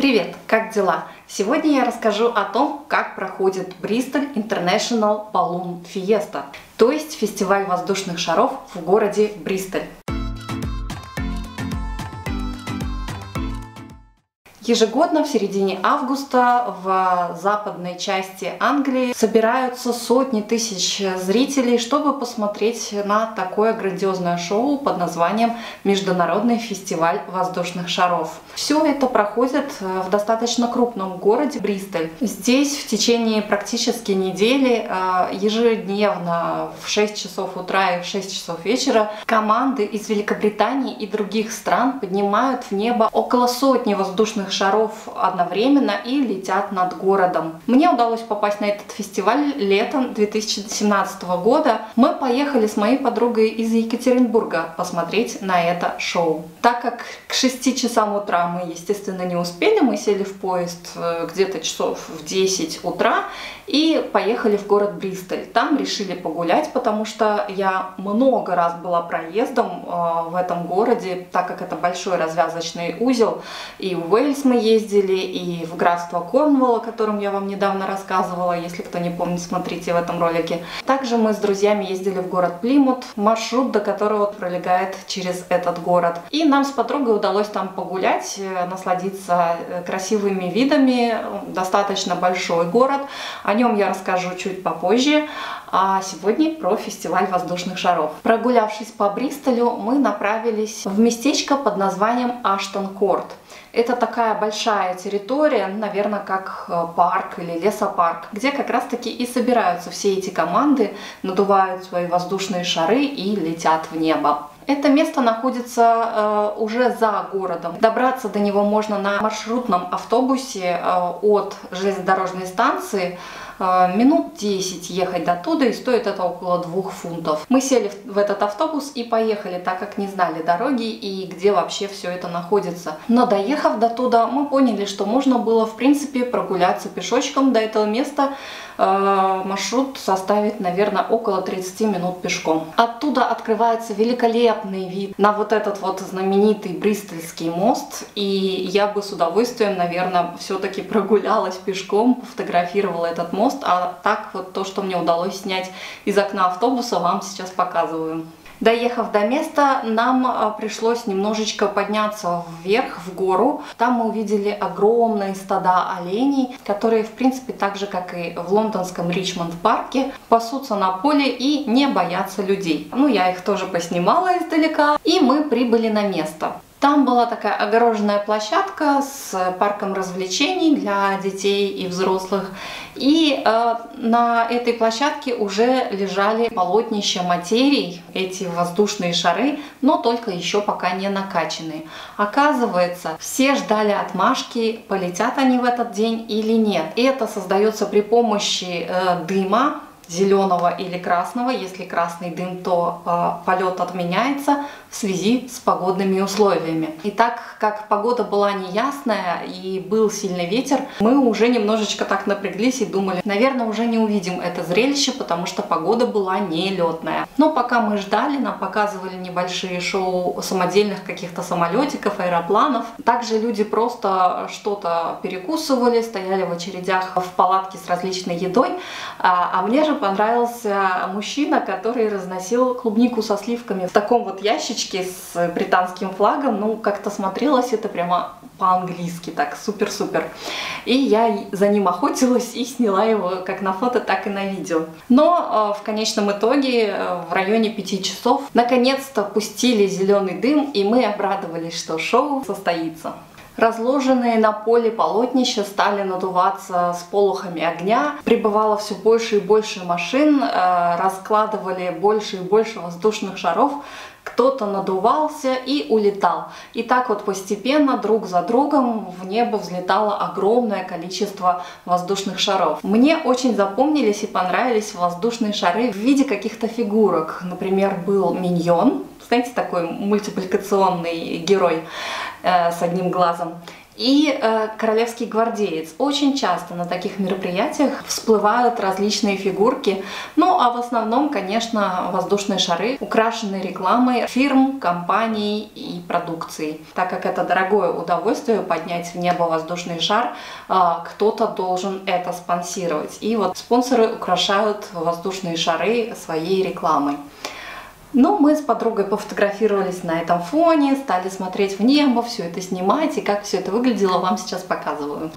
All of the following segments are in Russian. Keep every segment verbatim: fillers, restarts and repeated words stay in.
Привет, как дела? Сегодня я расскажу о том, как проходит Bristol International Balloon Fiesta, то есть фестиваль воздушных шаров в городе Бристоль. Ежегодно в середине августа в западной части Англии собираются сотни тысяч зрителей, чтобы посмотреть на такое грандиозное шоу под названием Международный фестиваль воздушных шаров. Все это проходит в достаточно крупном городе Бристоль. Здесь в течение практически недели ежедневно в шесть часов утра и в шесть часов вечера команды из Великобритании и других стран поднимают в небо около сотни воздушных шаров шаров одновременно и летят над городом. Мне удалось попасть на этот фестиваль летом две тысячи семнадцатого года. Мы поехали с моей подругой из Екатеринбурга посмотреть на это шоу. Так как к шести часам утра мы, естественно, не успели, мы сели в поезд где-то часов в десять утра и поехали в город Бристоль. Там решили погулять, потому что я много раз была проездом в этом городе, так как это большой развязочный узел. И в Уэльс мы ездили, и в графство Корнуолл, о котором я вам недавно рассказывала. Если кто не помнит, смотрите в этом ролике. Также мы с друзьями ездили в город Плимут, маршрут до которого пролегает через этот город. И нам с подругой удалось там погулять, насладиться красивыми видами. Достаточно большой город. О нем я расскажу чуть попозже. А сегодня про фестиваль воздушных шаров. Прогулявшись по Бристолю, мы направились в местечко под названием Аштон-Корт. Это такая большая территория, наверное, как парк или лесопарк, где как раз-таки и собираются все эти команды, надувают свои воздушные шары и летят в небо. Это место находится э, уже за городом. Добраться до него можно на маршрутном автобусе э, от железнодорожной станции. Э, минут десять ехать до туда, и стоит это около двух фунтов. Мы сели в, в этот автобус и поехали, так как не знали дороги и где вообще все это находится. Но доехав до туда, мы поняли, что можно было в принципе прогуляться пешочком до этого места. Э, маршрут составит, наверное, около тридцати минут пешком. Оттуда открывается великолепный вид на вот этот вот знаменитый Бристольский мост, и я бы с удовольствием, наверное, все-таки прогулялась пешком, пофотографировала этот мост, а так вот то, что мне удалось снять из окна автобуса, вам сейчас показываю. Доехав до места, нам пришлось немножечко подняться вверх, в гору. Там мы увидели огромные стада оленей, которые, в принципе, так же, как и в лондонском Ричмонд-парке, пасутся на поле и не боятся людей. Ну, я их тоже поснимала издалека, и мы прибыли на место. Там была такая огороженная площадка с парком развлечений для детей и взрослых. И э, на этой площадке уже лежали полотнища материй, эти воздушные шары, но только еще пока не накачанные. Оказывается, все ждали отмашки, полетят они в этот день или нет. И это создается при помощи э, дыма, зеленого или красного. Если красный дым, то э, полет отменяется в связи с погодными условиями. И так как погода была неясная и был сильный ветер, мы уже немножечко так напряглись и думали, наверное, уже не увидим это зрелище, потому что погода была нелетная. Но пока мы ждали, нам показывали небольшие шоу самодельных каких-то самолетиков, аэропланов. Также люди просто что-то перекусывали, стояли в очередях в палатке с различной едой. А, а мне же понравился мужчина, который разносил клубнику со сливками в таком вот ящичке с британским флагом. Ну, как-то смотрелось это прямо по-английски, так супер-супер. И я за ним охотилась и сняла его как на фото, так и на видео. Но э, в конечном итоге э, в районе пяти часов наконец-то пустили зеленый дым, и мы обрадовались, что шоу состоится. Разложенные на поле полотнища стали надуваться с полохами огня. Прибывало все больше и больше машин, э, раскладывали больше и больше воздушных шаров. Кто-то надувался и улетал. И так вот постепенно, друг за другом, в небо взлетало огромное количество воздушных шаров. Мне очень запомнились и понравились воздушные шары в виде каких-то фигурок. Например, был Миньон, знаете, такой мультипликационный герой э, с одним глазом. и э, королевский гвардеец. Очень часто на таких мероприятиях всплывают различные фигурки, ну а в основном, конечно, воздушные шары, украшенные рекламой фирм, компаний и продукции. Так как это дорогое удовольствие поднять в небо воздушный шар, э, кто-то должен это спонсировать. И вот спонсоры украшают воздушные шары своей рекламой. Ну, мы с подругой пофотографировались на этом фоне, стали смотреть в небо, все это снимать, и как все это выглядело, вам сейчас показываю.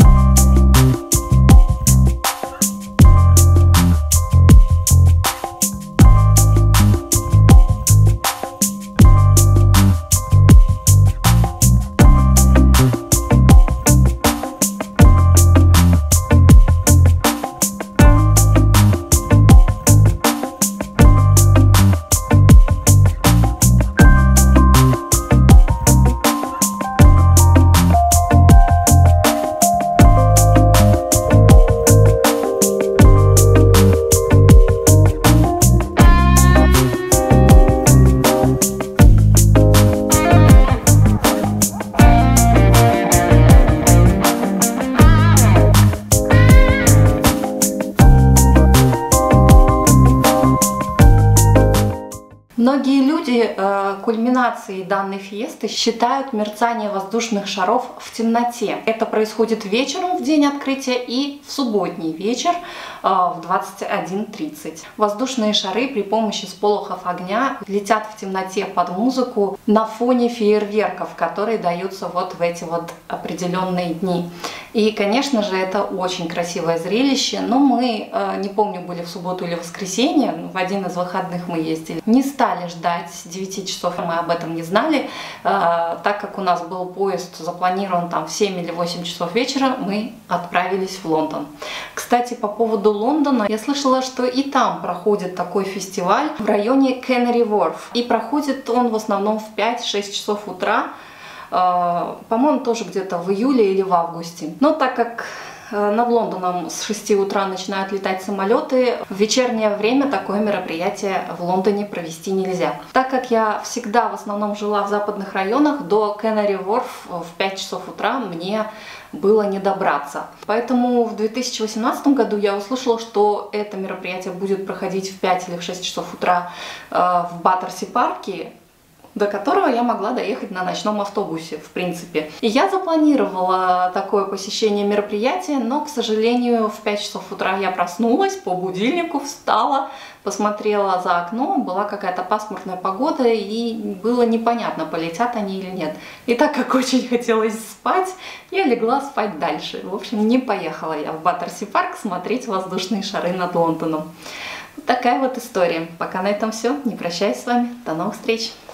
Многие люди э, кульминацией данной фиесты считают мерцание воздушных шаров в темноте. Это происходит вечером в день открытия и в субботний вечер э, в двадцать один тридцать. Воздушные шары при помощи сполохов огня летят в темноте под музыку на фоне фейерверков, которые даются вот в эти вот определенные дни. И, конечно же, это очень красивое зрелище, но мы, э, не помню, были в субботу или воскресенье, в один из выходных мы ездили, не стали ждать девяти часов, мы об этом не знали, э, так как у нас был поезд запланирован там в семь или восемь часов вечера, мы отправились в Лондон. Кстати, по поводу Лондона, я слышала, что и там проходит такой фестиваль в районе Canary Wharf, и проходит он в основном в пять-шесть часов утра, э, по-моему, тоже где-то в июле или в августе. Но так как над Лондоном с шести утра начинают летать самолеты, в вечернее время такое мероприятие в Лондоне провести нельзя. Так как я всегда в основном жила в западных районах, до Canary Wharf в пять часов утра мне было не добраться. Поэтому в две тысячи восемнадцатом году я услышала, что это мероприятие будет проходить в пять или в шесть часов утра э, в Баттерси-парке, до которого я могла доехать на ночном автобусе, в принципе. И я запланировала такое посещение мероприятия, но, к сожалению, в пять часов утра я проснулась, по будильнику встала, посмотрела за окном, была какая-то пасмурная погода, и было непонятно, полетят они или нет. И так как очень хотелось спать, я легла спать дальше. В общем, не поехала я в Баттерси-парк смотреть воздушные шары над Лондоном. Вот такая вот история. Пока на этом все. Не прощаюсь с вами. До новых встреч!